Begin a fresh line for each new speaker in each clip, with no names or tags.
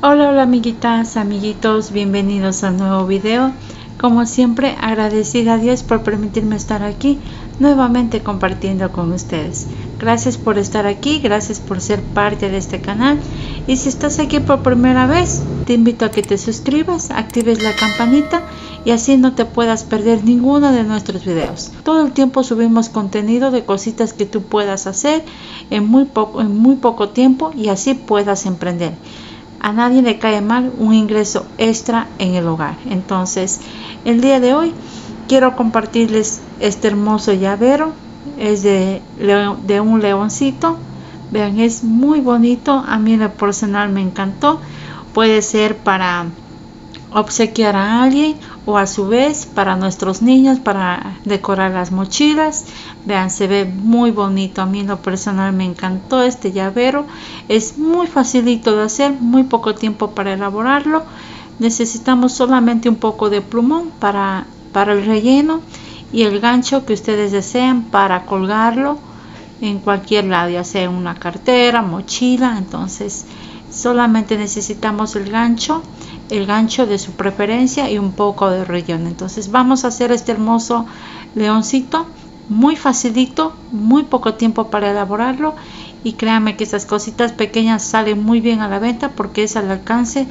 Hola amiguitas, amiguitos, bienvenidos a un nuevo video. Como siempre, agradecida a Dios por permitirme estar aquí nuevamente compartiendo con ustedes. Gracias por estar aquí, gracias por ser parte de este canal. Y si estás aquí por primera vez, te invito a que te suscribas, actives la campanita y así no te puedas perder ninguno de nuestros videos. Todo el tiempo subimos contenido de cositas que tú puedas hacer en muy poco tiempo y así puedas emprender. A nadie le cae mal un ingreso extra en el hogar. Entonces, el día de hoy quiero compartirles este hermoso llavero. Es de un leoncito. Vean, es muy bonito. A mí en lo personal me encantó. Puede ser para obsequiar a alguien o a su vez para nuestros niños, para decorar las mochilas. Vean, se ve muy bonito. A mí en lo personal me encantó este llavero. Es muy facilito de hacer, muy poco tiempo para elaborarlo. Necesitamos solamente un poco de plumón para el relleno y el gancho que ustedes deseen para colgarlo en cualquier lado, ya sea en una cartera, mochila. Entonces solamente necesitamos el gancho de su preferencia y un poco de relleno. Entonces vamos a hacer este hermoso leoncito, muy facilito, muy poco tiempo para elaborarlo, y créanme que estas cositas pequeñas salen muy bien a la venta porque es al alcance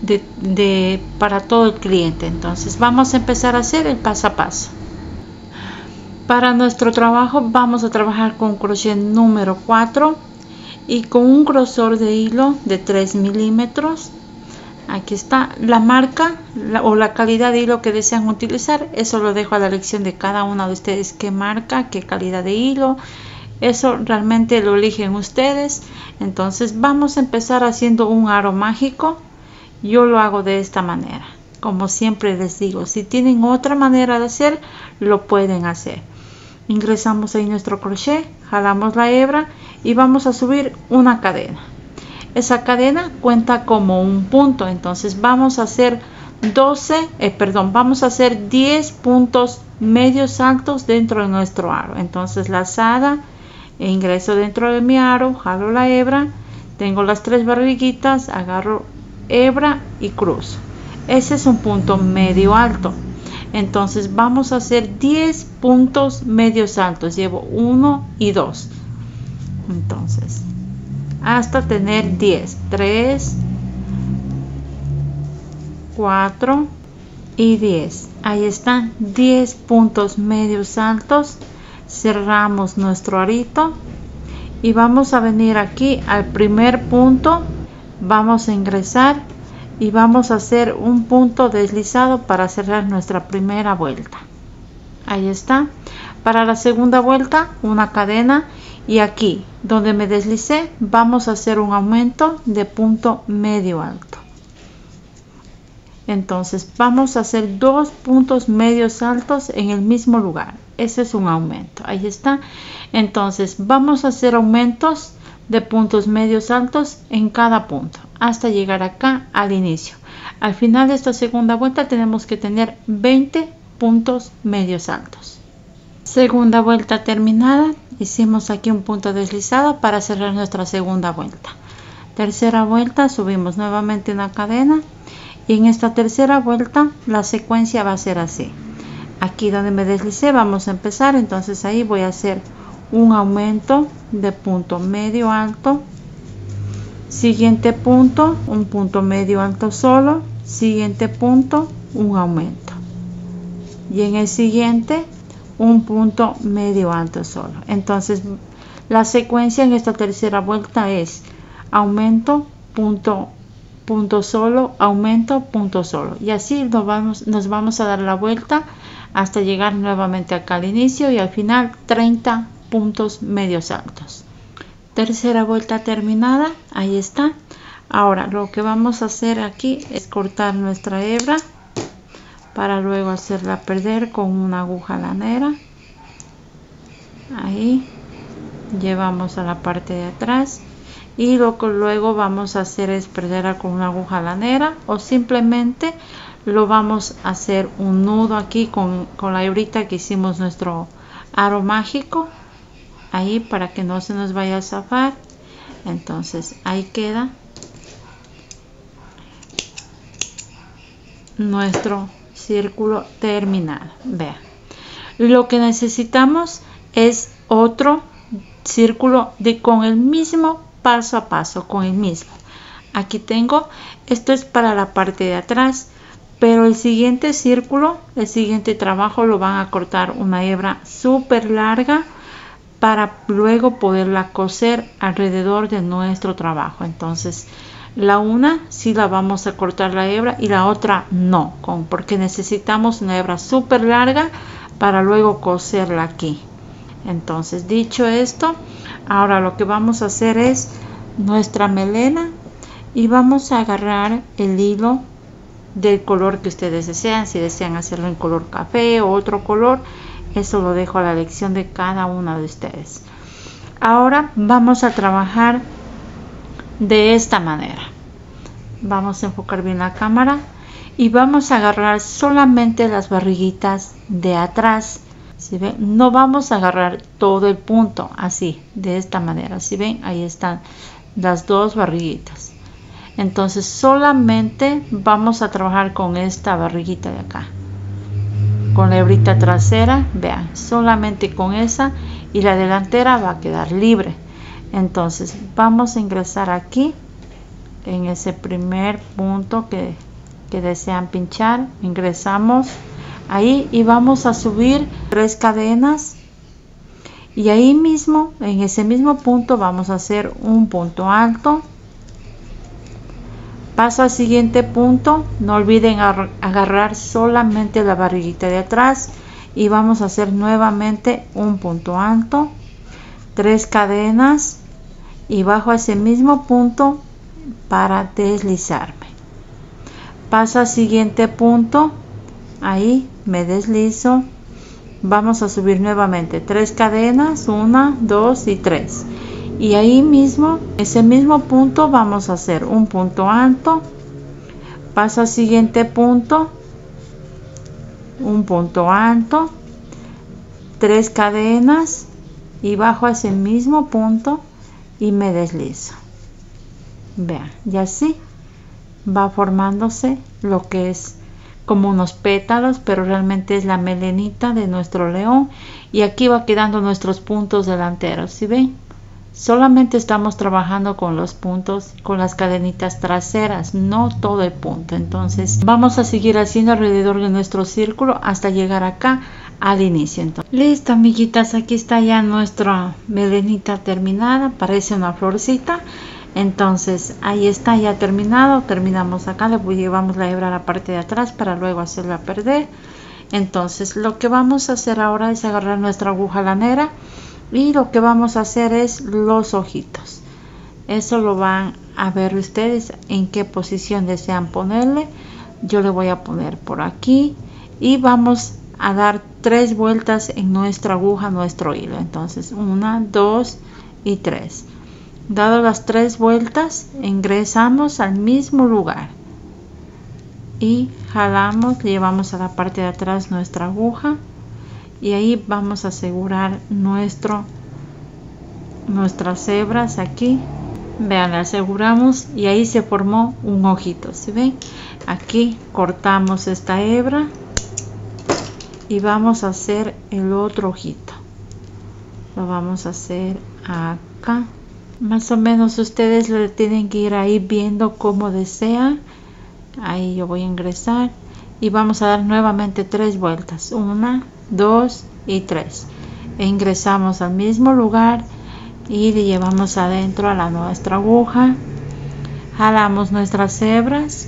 para todo el cliente. Entonces vamos a empezar a hacer el paso a paso. Para nuestro trabajo vamos a trabajar con crochet número 4 y con un grosor de hilo de 3 milímetros. Aquí está la marca o la calidad de hilo que desean utilizar. Eso lo dejo a la elección de cada uno de ustedes, qué marca, qué calidad de hilo. Eso realmente lo eligen ustedes. Entonces vamos a empezar haciendo un aro mágico. Yo lo hago de esta manera. Como siempre les digo, si tienen otra manera de hacer, lo pueden hacer. Ingresamos ahí nuestro crochet, jalamos la hebra y vamos a subir una cadena. Esa cadena cuenta como un punto. Entonces vamos a hacer 10 puntos medios altos dentro de nuestro aro. Entonces lazada, ingreso dentro de mi aro, jalo la hebra, tengo las 3 barriguitas, agarro hebra y cruzo. Ese es un punto medio alto. Entonces vamos a hacer 10 puntos medios altos. Llevo 1 y 2. Entonces hasta tener 10, 3, 4 y 10. Ahí están 10 puntos medios altos. Cerramos nuestro arito y vamos a venir aquí al primer punto. Vamos a ingresar y vamos a hacer un punto deslizado para cerrar nuestra primera vuelta. Ahí está. Para la segunda vuelta, una cadena, y aquí donde me deslicé vamos a hacer un aumento de punto medio alto. Entonces vamos a hacer 2 puntos medios altos en el mismo lugar. Ese es un aumento. Ahí está. Entonces vamos a hacer aumentos de puntos medios altos en cada punto hasta llegar acá al inicio. Al final de esta segunda vuelta tenemos que tener 20 puntos medios altos. Segunda vuelta terminada. Hicimos aquí un punto deslizado para cerrar nuestra segunda vuelta. Tercera vuelta, subimos nuevamente una cadena y en esta tercera vuelta la secuencia va a ser así. Aquí donde me deslicé vamos a empezar. Entonces ahí voy a hacer un aumento de punto medio alto, siguiente punto, un punto medio alto solo, siguiente punto, un aumento, y en el siguiente un punto medio alto solo. Entonces la secuencia en esta tercera vuelta es aumento, punto, punto solo, aumento, punto solo, y así nos vamos a dar la vuelta hasta llegar nuevamente acá al inicio y al final 30 puntos medios altos. Tercera vuelta terminada. Ahí está. Ahora lo que vamos a hacer aquí es cortar nuestra hebra para luego hacerla perder con una aguja lanera. Ahí llevamos a la parte de atrás y lo que luego vamos a hacer es perderla con una aguja lanera, o simplemente lo vamos a hacer un nudo aquí con la hebrita que hicimos nuestro aro mágico, ahí, para que no se nos vaya a zafar. Entonces ahí queda. nuestro círculo terminado. Vean, lo que necesitamos es otro círculo con el mismo paso a paso, con el mismo. Aquí tengo, esto es para la parte de atrás, pero el siguiente círculo, el siguiente trabajo lo van a cortar una hebra súper larga para luego poderla coser alrededor de nuestro trabajo. Entonces la una sí la vamos a cortar la hebra y la otra no, porque necesitamos una hebra súper larga para luego coserla aquí. Entonces, dicho esto, ahora lo que vamos a hacer es nuestra melena y vamos a agarrar el hilo del color que ustedes desean. Si desean hacerlo en color café o otro color, eso lo dejo a la elección de cada una de ustedes. Ahora vamos a trabajar de esta manera. Vamos a enfocar bien la cámara y vamos a agarrar solamente las barriguitas de atrás. ¿Sí ven? No vamos a agarrar todo el punto así, de esta manera. ¿Sí ven? Ahí están las dos barriguitas. Entonces solamente vamos a trabajar con esta barriguita de acá, con la hebrita trasera. Vean, solamente con esa, y la delantera va a quedar libre. Entonces vamos a ingresar aquí en ese primer punto que desean pinchar. Ingresamos ahí y vamos a subir 3 cadenas, y ahí mismo, en ese mismo punto, vamos a hacer un punto alto. Paso al siguiente punto, no olviden agarrar solamente la barriguita de atrás y vamos a hacer nuevamente un punto alto, 3 cadenas y bajo ese mismo punto para deslizarme. Paso al siguiente punto, ahí me deslizo, vamos a subir nuevamente 3 cadenas, 1, 2 y 3, y ahí mismo, ese mismo punto, vamos a hacer un punto alto. Paso al siguiente punto, un punto alto, 3 cadenas y bajo ese mismo punto y me deslizo. Vean, y así va formándose lo que es como unos pétalos, pero realmente es la melenita de nuestro león, y aquí va quedando nuestros puntos delanteros. ¿Sí ven? Solamente estamos trabajando con los puntos, con las cadenitas traseras, no todo el punto. Entonces vamos a seguir haciendo alrededor de nuestro círculo hasta llegar acá al inicio. Entonces, listo, amiguitas, aquí está ya nuestra melenita terminada, parece una florcita. Entonces ahí está ya terminado. Terminamos acá, le llevamos la hebra a la parte de atrás para luego hacerla perder. Entonces lo que vamos a hacer ahora es agarrar nuestra aguja lanera y lo que vamos a hacer es los ojitos. Eso lo van a ver ustedes en qué posición desean ponerle. Yo le voy a poner por aquí y vamos a dar 3 vueltas en nuestra aguja, nuestro hilo. Entonces 1, 2 y 3. Dado las 3 vueltas, ingresamos al mismo lugar y jalamos, llevamos a la parte de atrás nuestra aguja, y ahí vamos a asegurar nuestras hebras aquí. Vean, la aseguramos y ahí se formó un ojito. ¿Sí ven? Aquí cortamos esta hebra y vamos a hacer el otro ojito. Lo vamos a hacer acá. Más o menos ustedes le tienen que ir ahí viendo como desean. Ahí yo voy a ingresar y vamos a dar nuevamente 3 vueltas, 1, 2 y 3, e ingresamos al mismo lugar y le llevamos adentro a nuestra aguja, jalamos nuestras hebras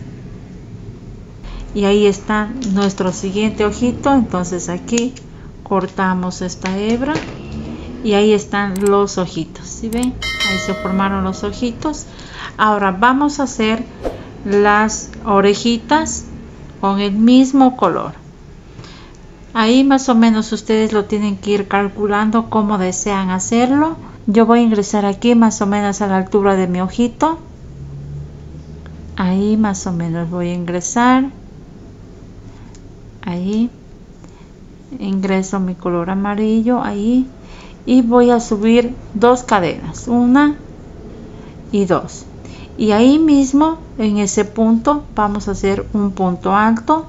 y ahí está nuestro siguiente ojito. Entonces aquí cortamos esta hebra y ahí están los ojitos. ¿Sí ven? Ahí se formaron los ojitos. Ahora vamos a hacer las orejitas con el mismo color. Ahí más o menos ustedes lo tienen que ir calculando como desean hacerlo. Yo voy a ingresar aquí más o menos a la altura de mi ojito. Ahí más o menos voy a ingresar. Ahí ingreso mi color amarillo ahí y voy a subir 2 cadenas, 1 y 2, y ahí mismo en ese punto vamos a hacer un punto alto,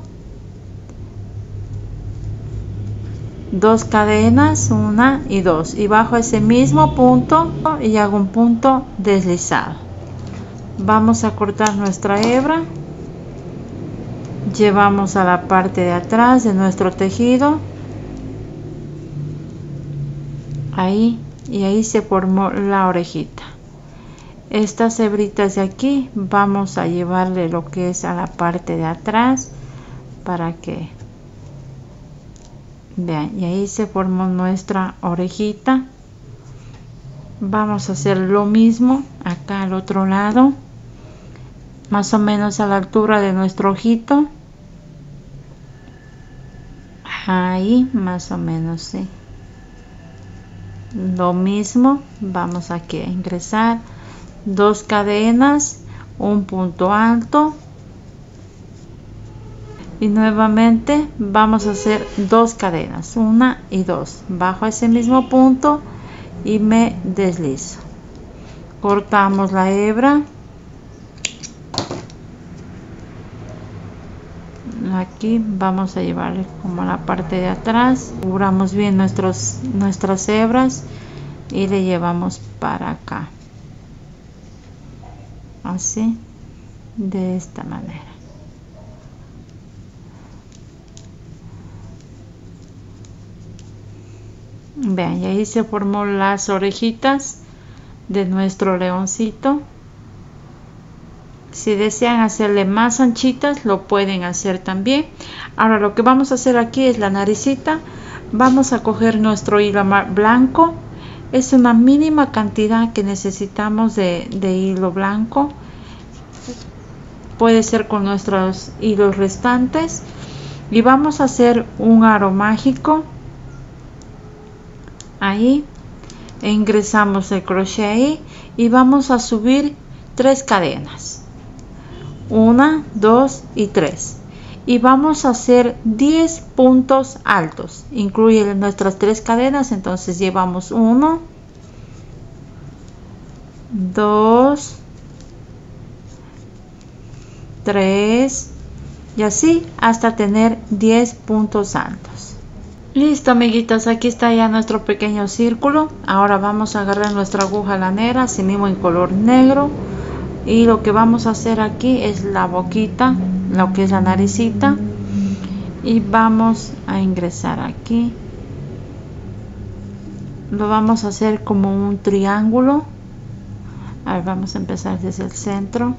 2 cadenas, 1 y 2, y bajo ese mismo punto y hago un punto deslizado. Vamos a cortar nuestra hebra, llevamos a la parte de atrás de nuestro tejido, ahí, y ahí se formó la orejita. Estas hebritas de aquí vamos a llevarle lo que es a la parte de atrás para que vean, y ahí se formó nuestra orejita. Vamos a hacer lo mismo acá al otro lado, más o menos a la altura de nuestro ojito, ahí más o menos, sí. Lo mismo, vamos aquí a ingresar 2 cadenas, un punto alto, y nuevamente vamos a hacer 2 cadenas, 1 y 2, bajo ese mismo punto y me deslizo. Cortamos la hebra, aquí vamos a llevarle como a la parte de atrás, cubramos bien nuestras hebras y le llevamos para acá, así, de esta manera. Vean, y ahí se formó las orejitas de nuestro leoncito. Si desean hacerle más anchitas, lo pueden hacer también. Ahora lo que vamos a hacer aquí es la naricita. Vamos a coger nuestro hilo blanco. Es una mínima cantidad que necesitamos de hilo blanco. Puede ser con nuestros hilos restantes. Y vamos a hacer un aro mágico. Ahí ingresamos el crochet ahí y vamos a subir 3 cadenas, 1, 2 y 3, y vamos a hacer 10 puntos altos, incluye nuestras 3 cadenas. Entonces llevamos 1, 2, 3 y así hasta tener 10 puntos altos. Listo, amiguitas, aquí está ya nuestro pequeño círculo. Ahora vamos a agarrar nuestra aguja lanera, así mismo en color negro, y lo que vamos a hacer aquí es la boquita, lo que es la naricita, y vamos a ingresar aquí. Lo vamos a hacer como un triángulo. A ver, vamos a empezar desde el centro,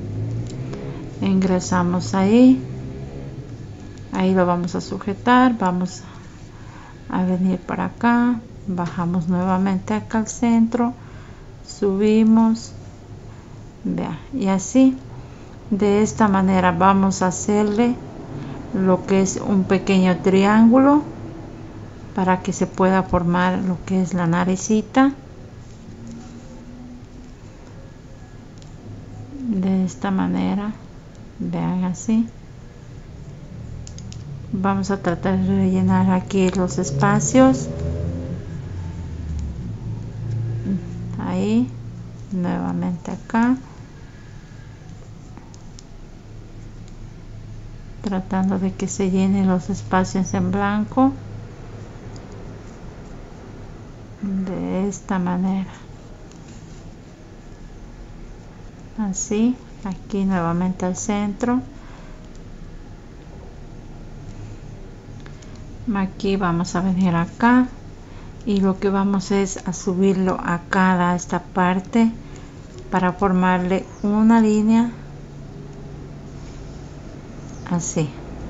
ingresamos ahí lo vamos a sujetar, vamos a venir para acá, bajamos nuevamente acá al centro, subimos, vean, y así de esta manera vamos a hacerle lo que es un pequeño triángulo para que se pueda formar lo que es la naricita. De esta manera, vean, así vamos a tratar de rellenar aquí los espacios. Ahí, nuevamente acá, tratando de que se llenen los espacios en blanco, de esta manera, así. Aquí nuevamente al centro, aquí vamos a venir acá y lo que vamos es a subirlo acá a esta parte para formarle una línea así.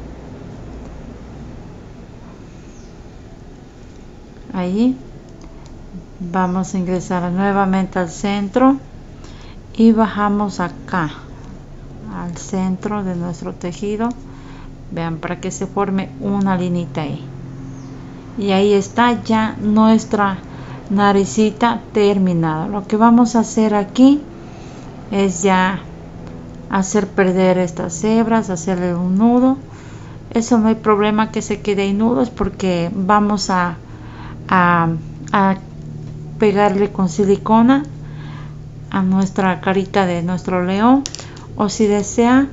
Ahí vamos a ingresar nuevamente al centro y bajamos acá al centro de nuestro tejido, vean, para que se forme una linita ahí, y ahí está ya nuestra naricita terminada. Lo que vamos a hacer aquí es ya hacer perder estas hebras, hacerle un nudo. Eso no hay problema que se quede en nudos, porque vamos a pegarle con silicona a nuestra carita de nuestro león, o si desea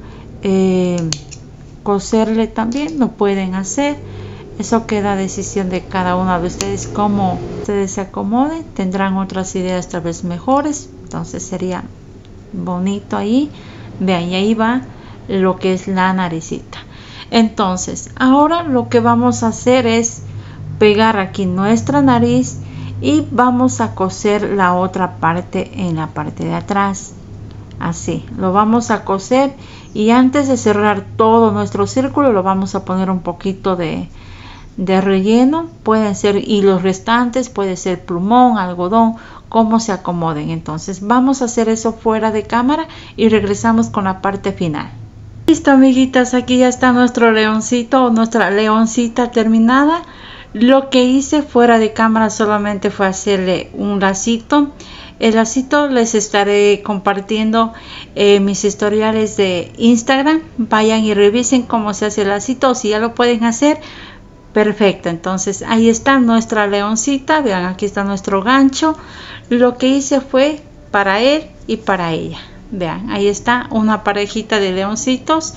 coserle también lo pueden hacer. Eso queda a decisión de cada uno de ustedes, como ustedes se acomoden. Tendrán otras ideas tal vez mejores, entonces sería bonito ahí. Vean, y ahí va lo que es la naricita. Entonces ahora lo que vamos a hacer es pegar aquí nuestra nariz y vamos a coser la otra parte en la parte de atrás. Así lo vamos a coser, y antes de cerrar todo nuestro círculo lo vamos a poner un poquito de relleno. Pueden ser hilos restantes, puede ser plumón, algodón, como se acomoden. Entonces vamos a hacer eso fuera de cámara y regresamos con la parte final. Listo, amiguitas, aquí ya está nuestro leoncito o nuestra leoncita terminada. Lo que hice fuera de cámara solamente fue hacerle un lacito. El lacito les estaré compartiendo mis historiales de Instagram. Vayan y revisen cómo se hace el lacito, o si ya lo pueden hacer, perfecto. Entonces ahí está nuestra leoncita. Vean, aquí está nuestro gancho. Lo que hice fue para él y para ella. Vean, ahí está una parejita de leoncitos.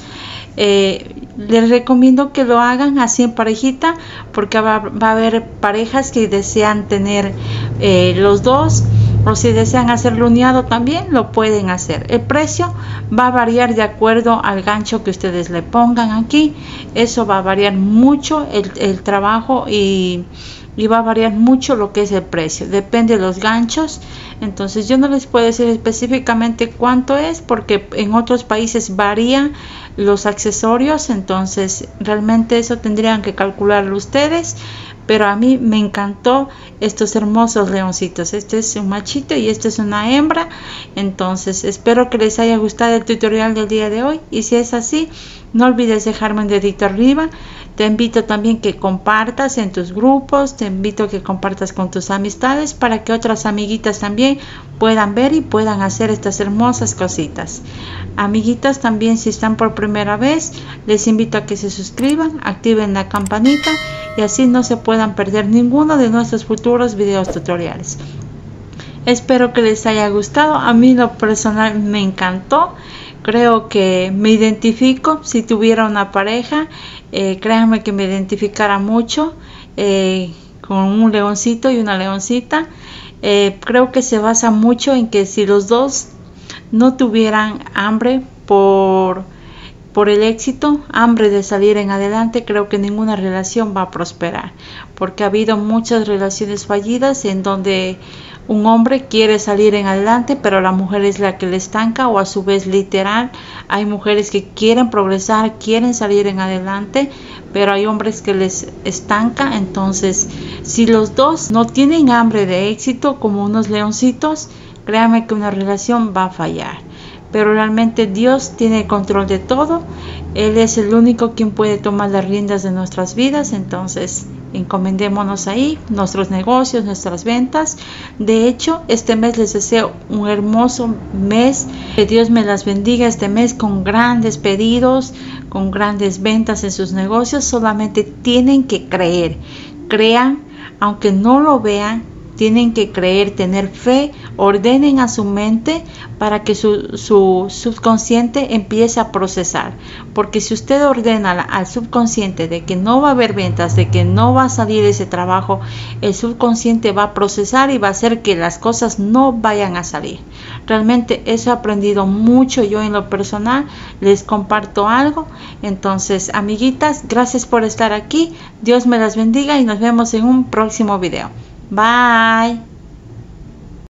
Les recomiendo que lo hagan así en parejita, porque va a haber parejas que desean tener los dos, o si desean hacerlo uniado también lo pueden hacer. El precio va a variar de acuerdo al gancho que ustedes le pongan aquí. Eso va a variar mucho el trabajo, y va a variar mucho lo que es el precio, depende de los ganchos. Entonces yo no les puedo decir específicamente cuánto es, porque en otros países varía los accesorios. Entonces realmente eso tendrían que calcularlo ustedes. Pero a mí me encantó estos hermosos leoncitos. Este es un machito y este es una hembra. Entonces espero que les haya gustado el tutorial del día de hoy, y si es así, no olvides dejarme un dedito arriba. Te invito también que compartas en tus grupos, te invito a que compartas con tus amistades, para que otras amiguitas también puedan ver y puedan hacer estas hermosas cositas. Amiguitas, también si están por primera vez, les invito a que se suscriban, activen la campanita, y así no se puedan perder ninguno de nuestros futuros videos tutoriales. Espero que les haya gustado. A mí lo personal me encantó. Creo que me identifico. Si tuviera una pareja, créanme que me identificara mucho con un leoncito y una leoncita. Creo que se basa mucho en que si los dos no tuvieran hambre por el éxito, hambre de salir en adelante, creo que ninguna relación va a prosperar, porque ha habido muchas relaciones fallidas en donde un hombre quiere salir en adelante, pero la mujer es la que le estanca, o a su vez literal, hay mujeres que quieren progresar, quieren salir en adelante, pero hay hombres que les estanca. Entonces, si los dos no tienen hambre de éxito como unos leoncitos, créanme que una relación va a fallar. Pero realmente Dios tiene control de todo. Él es el único quien puede tomar las riendas de nuestras vidas. Entonces encomendémonos ahí, nuestros negocios, nuestras ventas. De hecho, este mes les deseo un hermoso mes. Que Dios me las bendiga este mes con grandes pedidos, con grandes ventas en sus negocios. Solamente tienen que creer. Crean, aunque no lo vean. Tienen que creer, tener fe, ordenen a su mente para que su subconsciente empiece a procesar. Porque si usted ordena al subconsciente de que no va a haber ventas, de que no va a salir ese trabajo, el subconsciente va a procesar y va a hacer que las cosas no vayan a salir. Realmente eso he aprendido mucho yo en lo personal. Les comparto algo. Entonces, amiguitas, gracias por estar aquí. Dios me las bendiga y nos vemos en un próximo video. Bye.